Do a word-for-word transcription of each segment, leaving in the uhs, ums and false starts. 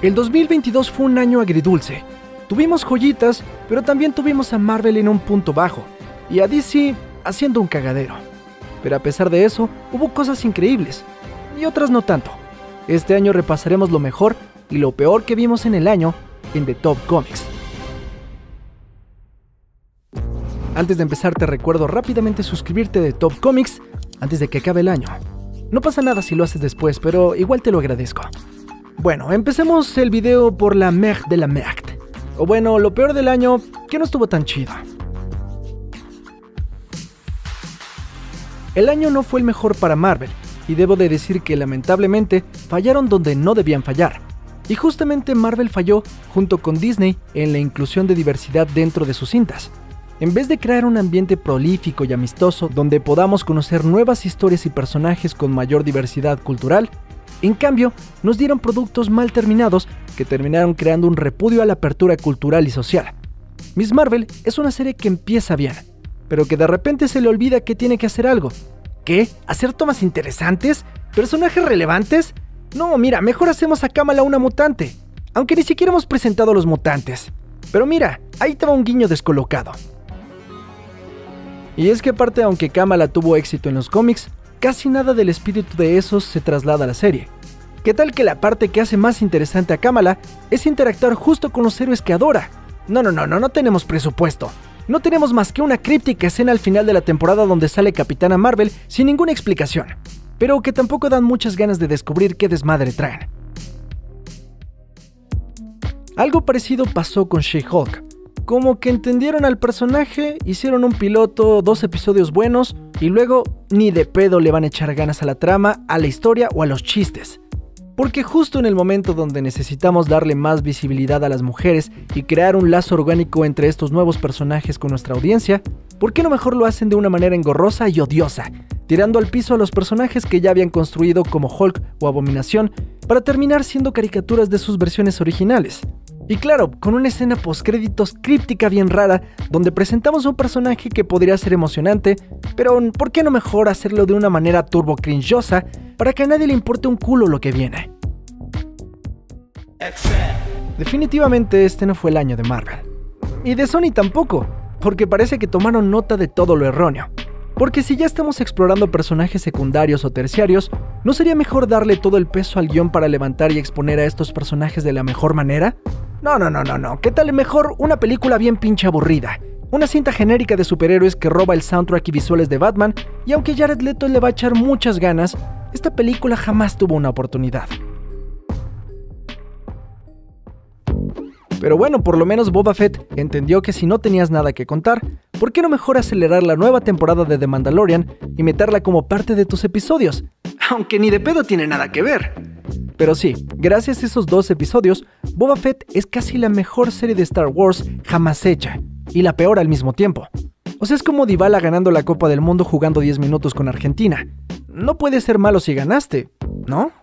El dos mil veintidós fue un año agridulce. Tuvimos joyitas, pero también tuvimos a Marvel en un punto bajo y a D C haciendo un cagadero. Pero a pesar de eso, hubo cosas increíbles y otras no tanto. Este año repasaremos lo mejor y lo peor que vimos en el año en The Top Comics. Antes de empezar te recuerdo rápidamente suscribirte a The Top Comics antes de que acabe el año. No pasa nada si lo haces después, pero igual te lo agradezco. Bueno, empecemos el video por la mech de la mech. O bueno, lo peor del año que no estuvo tan chido. El año no fue el mejor para Marvel, y debo de decir que lamentablemente fallaron donde no debían fallar. Y justamente Marvel falló junto con Disney en la inclusión de diversidad dentro de sus cintas. En vez de crear un ambiente prolífico y amistoso donde podamos conocer nuevas historias y personajes con mayor diversidad cultural, en cambio, nos dieron productos mal terminados que terminaron creando un repudio a la apertura cultural y social. Miss Marvel es una serie que empieza bien, pero que de repente se le olvida que tiene que hacer algo. ¿Qué? ¿Hacer tomas interesantes? ¿Personajes relevantes? No, mira, mejor hacemos a Kamala una mutante, aunque ni siquiera hemos presentado a los mutantes. Pero mira, ahí te va un guiño descolocado. Y es que aparte, aunque Kamala tuvo éxito en los cómics, casi nada del espíritu de esos se traslada a la serie. ¿Qué tal que la parte que hace más interesante a Kamala es interactuar justo con los héroes que adora? No, no, no, no, no tenemos presupuesto. No tenemos más que una críptica escena al final de la temporada donde sale Capitana Marvel sin ninguna explicación, pero que tampoco dan muchas ganas de descubrir qué desmadre traen. Algo parecido pasó con She-Hulk. Como que entendieron al personaje, hicieron un piloto, dos episodios buenos, y luego ni de pedo le van a echar ganas a la trama, a la historia o a los chistes. Porque justo en el momento donde necesitamos darle más visibilidad a las mujeres y crear un lazo orgánico entre estos nuevos personajes con nuestra audiencia, ¿por qué no mejor lo hacen de una manera engorrosa y odiosa, tirando al piso a los personajes que ya habían construido como Hulk o Abominación, para terminar siendo caricaturas de sus versiones originales? Y claro, con una escena postcréditos críptica bien rara, donde presentamos un personaje que podría ser emocionante, pero ¿por qué no mejor hacerlo de una manera turbo cringeosa para que a nadie le importe un culo lo que viene? Definitivamente este no fue el año de Marvel. Y de Sony tampoco, porque parece que tomaron nota de todo lo erróneo. Porque si ya estamos explorando personajes secundarios o terciarios, ¿no sería mejor darle todo el peso al guión para levantar y exponer a estos personajes de la mejor manera? No, no, no, no, no. ¿Qué tal mejor una película bien pinche aburrida? Una cinta genérica de superhéroes que roba el soundtrack y visuales de Batman, y aunque Jared Leto le va a echar muchas ganas, esta película jamás tuvo una oportunidad. Pero bueno, por lo menos Boba Fett entendió que si no tenías nada que contar, ¿por qué no mejor acelerar la nueva temporada de The Mandalorian y meterla como parte de tus episodios? Aunque ni de pedo tiene nada que ver. Pero sí, gracias a esos dos episodios, Boba Fett es casi la mejor serie de Star Wars jamás hecha, y la peor al mismo tiempo. O sea, es como Dybala ganando la Copa del Mundo jugando diez minutos con Argentina. No puede ser malo si ganaste, ¿no?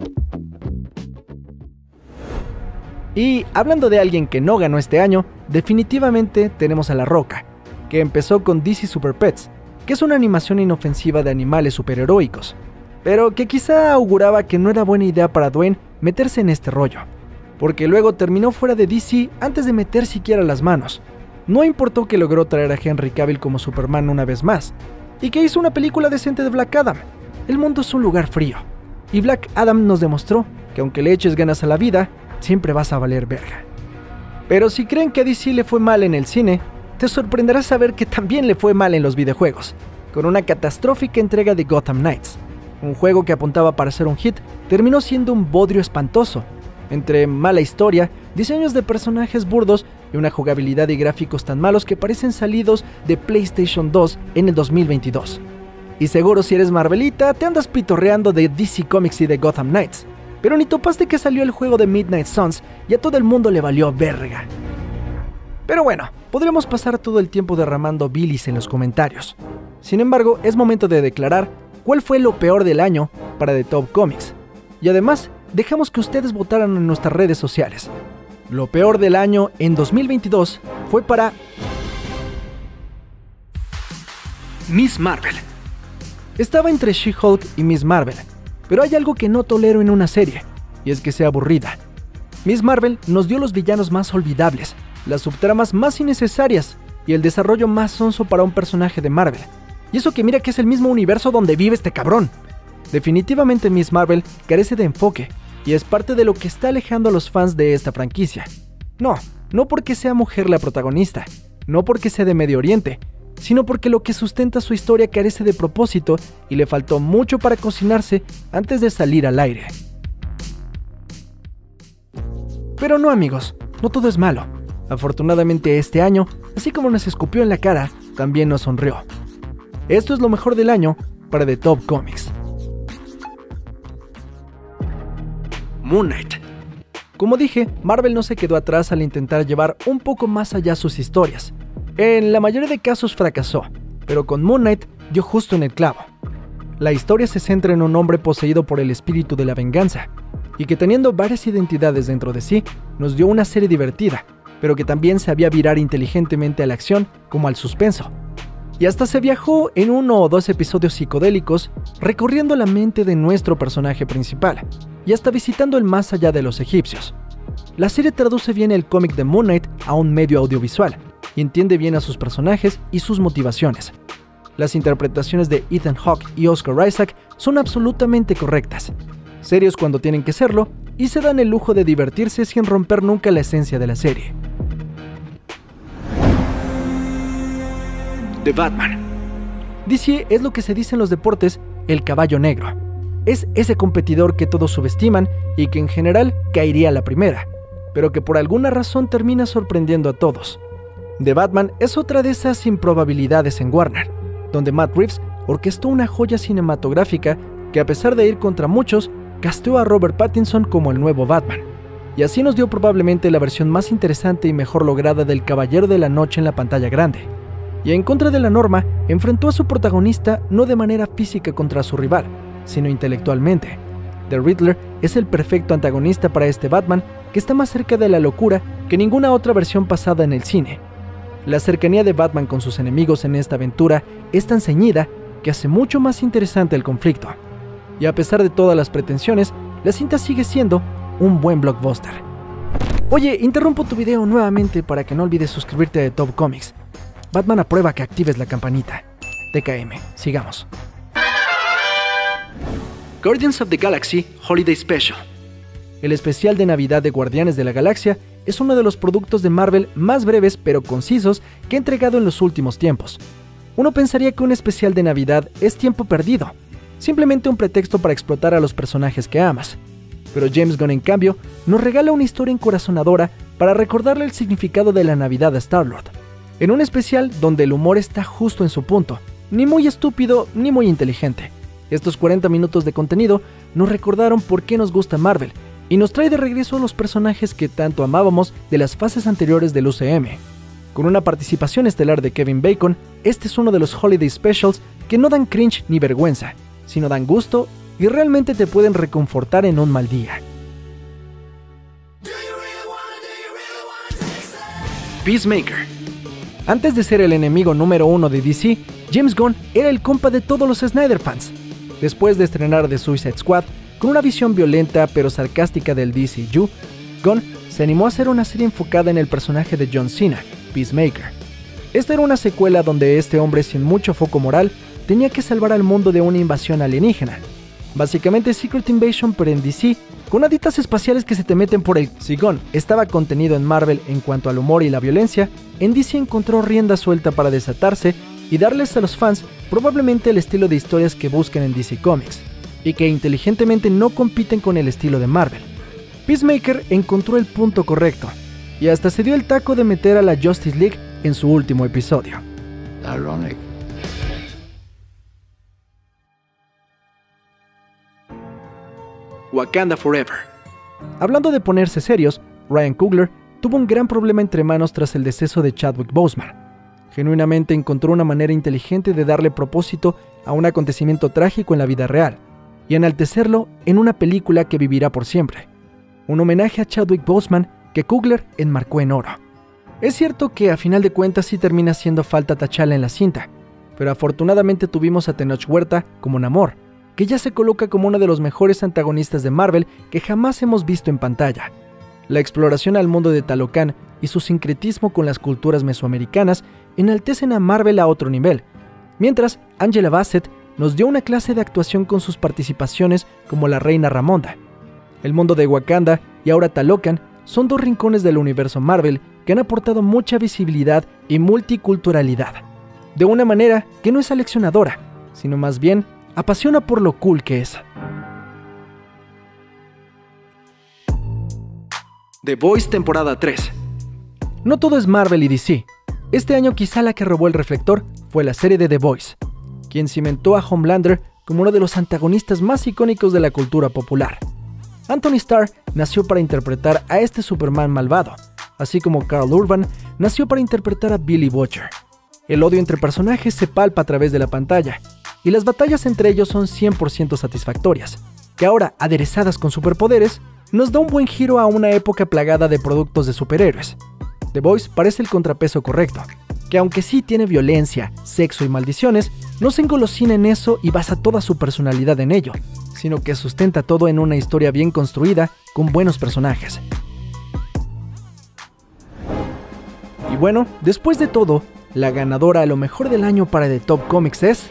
Y hablando de alguien que no ganó este año, definitivamente tenemos a La Roca, que empezó con D C Super Pets, que es una animación inofensiva de animales superheroicos, pero que quizá auguraba que no era buena idea para Dwayne meterse en este rollo, porque luego terminó fuera de D C antes de meter siquiera las manos. No importó que logró traer a Henry Cavill como Superman una vez más, y que hizo una película decente de Black Adam. El mundo es un lugar frío, y Black Adam nos demostró que aunque le eches ganas a la vida, siempre vas a valer verga. Pero si creen que a D C le fue mal en el cine, te sorprenderá saber que también le fue mal en los videojuegos, con una catastrófica entrega de Gotham Knights. Un juego que apuntaba para ser un hit, terminó siendo un bodrio espantoso, entre mala historia, diseños de personajes burdos y una jugabilidad y gráficos tan malos que parecen salidos de PlayStation dos en el dos mil veintidós. Y seguro si eres Marvelita, te andas pitorreando de D C Comics y de Gotham Knights, pero ni topaste que salió el juego de Midnight Suns y a todo el mundo le valió verga. Pero bueno, podríamos pasar todo el tiempo derramando bilis en los comentarios. Sin embargo, es momento de declarar cuál fue lo peor del año para The Top Comics. Y además, dejamos que ustedes votaran en nuestras redes sociales. Lo peor del año en dos mil veintidós fue para Miss Marvel. Estaba entre She-Hulk y Miss Marvel, pero hay algo que no tolero en una serie, y es que sea aburrida. Miz Marvel nos dio los villanos más olvidables, las subtramas más innecesarias y el desarrollo más sonso para un personaje de Marvel. Y eso que mira que es el mismo universo donde vive este cabrón. Definitivamente Miz Marvel carece de enfoque y es parte de lo que está alejando a los fans de esta franquicia. No, no porque sea mujer la protagonista, no porque sea de Medio Oriente, sino porque lo que sustenta su historia carece de propósito y le faltó mucho para cocinarse antes de salir al aire. Pero no, amigos, no todo es malo. Afortunadamente este año, así como nos escupió en la cara, también nos sonrió. Esto es lo mejor del año para The Top Comics. Moon Knight. Como dije, Marvel no se quedó atrás al intentar llevar un poco más allá sus historias. En la mayoría de casos fracasó, pero con Moon Knight dio justo en el clavo. La historia se centra en un hombre poseído por el espíritu de la venganza, y que teniendo varias identidades dentro de sí, nos dio una serie divertida, pero que también sabía virar inteligentemente a la acción como al suspenso. Y hasta se viajó en uno o dos episodios psicodélicos, recorriendo la mente de nuestro personaje principal, y hasta visitando el más allá de los egipcios. La serie traduce bien el cómic de Moon Knight a un medio audiovisual, y entiende bien a sus personajes y sus motivaciones. Las interpretaciones de Ethan Hawke y Oscar Isaac son absolutamente correctas, serios cuando tienen que serlo, y se dan el lujo de divertirse sin romper nunca la esencia de la serie. The Batman. D C es lo que se dice en los deportes, el caballo negro. Es ese competidor que todos subestiman y que en general caería a la primera, pero que por alguna razón termina sorprendiendo a todos. The Batman es otra de esas improbabilidades en Warner, donde Matt Reeves orquestó una joya cinematográfica que, a pesar de ir contra muchos, casteó a Robert Pattinson como el nuevo Batman, y así nos dio probablemente la versión más interesante y mejor lograda del Caballero de la Noche en la pantalla grande. Y en contra de la norma, enfrentó a su protagonista no de manera física contra su rival, sino intelectualmente. The Riddler es el perfecto antagonista para este Batman, que está más cerca de la locura que ninguna otra versión pasada en el cine. La cercanía de Batman con sus enemigos en esta aventura es tan ceñida que hace mucho más interesante el conflicto. Y a pesar de todas las pretensiones, la cinta sigue siendo un buen blockbuster. Oye, interrumpo tu video nuevamente para que no olvides suscribirte a The Top Comics. Batman aprueba que actives la campanita. T K M, sigamos. Guardians of the Galaxy Holiday Special. El especial de Navidad de Guardianes de la Galaxia es uno de los productos de Marvel más breves pero concisos que ha entregado en los últimos tiempos. Uno pensaría que un especial de Navidad es tiempo perdido, simplemente un pretexto para explotar a los personajes que amas. Pero James Gunn, en cambio, nos regala una historia encorazonadora para recordarle el significado de la Navidad a Star-Lord. En un especial donde el humor está justo en su punto, ni muy estúpido ni muy inteligente. Estos cuarenta minutos de contenido nos recordaron por qué nos gusta Marvel y nos trae de regreso a los personajes que tanto amábamos de las fases anteriores del U C M. Con una participación estelar de Kevin Bacon, este es uno de los Holiday Specials que no dan cringe ni vergüenza, sino dan gusto y realmente te pueden reconfortar en un mal día. Peacemaker. Antes de ser el enemigo número uno de D C, James Gunn era el compa de todos los Snyder fans. Después de estrenar The Suicide Squad, con una visión violenta pero sarcástica del D C U, Gunn se animó a hacer una serie enfocada en el personaje de John Cena, Peacemaker. Esta era una secuela donde este hombre sin mucho foco moral tenía que salvar al mundo de una invasión alienígena. Básicamente Secret Invasion pero en D C, con haditas espaciales que se te meten por el... Si Gunn estaba contenido en Marvel en cuanto al humor y la violencia, en D C encontró rienda suelta para desatarse y darles a los fans probablemente el estilo de historias que buscan en D C Comics, y que inteligentemente no compiten con el estilo de Marvel. Peacemaker encontró el punto correcto, y hasta se dio el taco de meter a la Justice League en su último episodio. Ironic. Wakanda Forever. Hablando de ponerse serios, Ryan Coogler tuvo un gran problema entre manos tras el deceso de Chadwick Boseman. Genuinamente encontró una manera inteligente de darle propósito a un acontecimiento trágico en la vida real, y enaltecerlo en una película que vivirá por siempre. Un homenaje a Chadwick Boseman que Coogler enmarcó en oro. Es cierto que a final de cuentas sí termina haciendo falta T'Challa en la cinta, pero afortunadamente tuvimos a Tenoch Huerta como Namor, que ya se coloca como uno de los mejores antagonistas de Marvel que jamás hemos visto en pantalla. La exploración al mundo de Talocan y su sincretismo con las culturas mesoamericanas enaltecen a Marvel a otro nivel, mientras Angela Bassett nos dio una clase de actuación con sus participaciones como la Reina Ramonda. El mundo de Wakanda y ahora Talocan son dos rincones del universo Marvel que han aportado mucha visibilidad y multiculturalidad, de una manera que no es aleccionadora, sino más bien apasiona por lo cool que es. The Boys temporada tres. No todo es Marvel y D C. Este año quizá la que robó el reflector fue la serie de The Boys, quien cimentó a Homelander como uno de los antagonistas más icónicos de la cultura popular. Anthony Starr nació para interpretar a este Superman malvado, así como Karl Urban nació para interpretar a Billy Butcher. El odio entre personajes se palpa a través de la pantalla, y las batallas entre ellos son cien por ciento satisfactorias, que ahora, aderezadas con superpoderes, nos da un buen giro a una época plagada de productos de superhéroes. The Boys parece el contrapeso correcto, que aunque sí tiene violencia, sexo y maldiciones, no se engolosina en eso y basa toda su personalidad en ello, sino que sustenta todo en una historia bien construida con buenos personajes. Y bueno, después de todo, la ganadora a lo mejor del año para The Top Comics es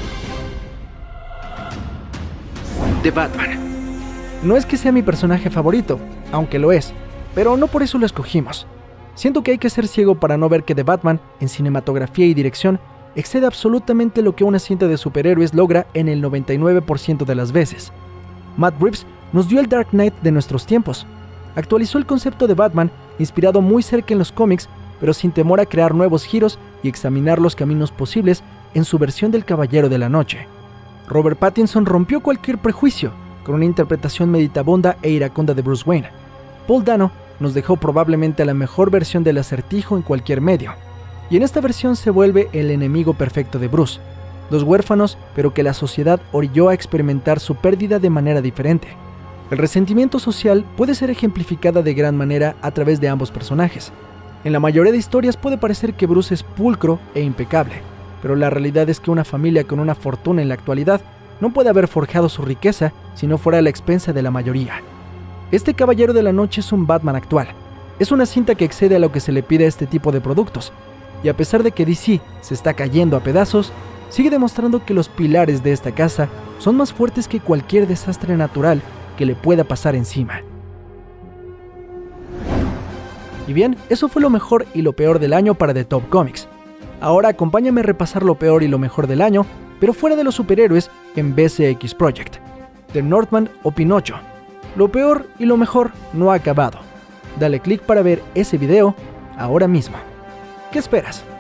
The Batman. No es que sea mi personaje favorito, aunque lo es, pero no por eso lo escogimos. Siento que hay que ser ciego para no ver que The Batman, en cinematografía y dirección, excede absolutamente lo que una cinta de superhéroes logra en el noventa y nueve por ciento de las veces. Matt Reeves nos dio el Dark Knight de nuestros tiempos. Actualizó el concepto de Batman, inspirado muy cerca en los cómics, pero sin temor a crear nuevos giros y examinar los caminos posibles en su versión del Caballero de la Noche. Robert Pattinson rompió cualquier prejuicio, con una interpretación meditabunda e iracunda de Bruce Wayne. Paul Dano nos dejó probablemente la mejor versión del Acertijo en cualquier medio, y en esta versión se vuelve el enemigo perfecto de Bruce, dos huérfanos pero que la sociedad orilló a experimentar su pérdida de manera diferente. El resentimiento social puede ser ejemplificada de gran manera a través de ambos personajes. En la mayoría de historias puede parecer que Bruce es pulcro e impecable, pero la realidad es que una familia con una fortuna en la actualidad no puede haber forjado su riqueza si no fuera a la expensa de la mayoría. Este Caballero de la Noche es un Batman actual. Es una cinta que excede a lo que se le pide a este tipo de productos, y a pesar de que D C se está cayendo a pedazos, sigue demostrando que los pilares de esta casa son más fuertes que cualquier desastre natural que le pueda pasar encima. Y bien, eso fue lo mejor y lo peor del año para The Top Comics. Ahora acompáñame a repasar lo peor y lo mejor del año, pero fuera de los superhéroes en B C X Project, The Northman o Pinocho. Lo peor y lo mejor no ha acabado. Dale click para ver ese video ahora mismo. ¿Qué esperas?